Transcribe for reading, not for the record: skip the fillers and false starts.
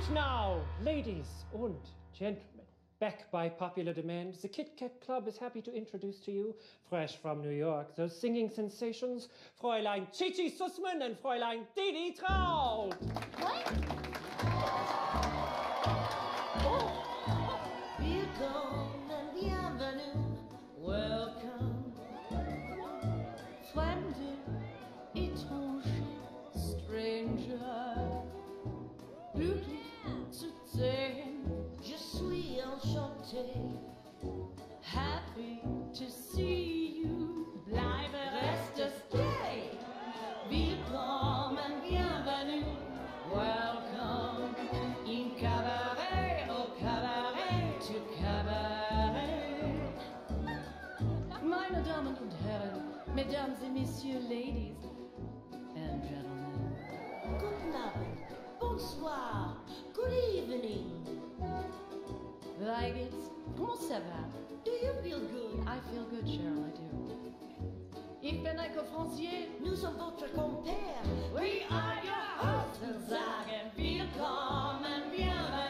And now, ladies and gentlemen, back by popular demand, the Kit Kat Club is happy to introduce to you, fresh from New York, those singing sensations, Fräulein Chichi Sussman and Fräulein Didi Traut. What? Willkommen and bienvenue, welcome. Fremde, étranger, stranger. Glücklich zu sehen, je suis enchanté. Happy to see you, bleibe, reste, stay. Willkommen, bienvenue, welcome. In Cabaret, au Cabaret, to Cabaret. Meine Damen und Herren, Mesdames et Messieurs, Ladies and Gentlemen. Guten Abend, bonsoir, good evening. Like it's, comment ça va? Do you feel good? I feel good, Cheryl, I do. Ich bin ein Confrancier. Nous sommes votre compère. We are your hosts. Und sagen willkommen, bienvenue.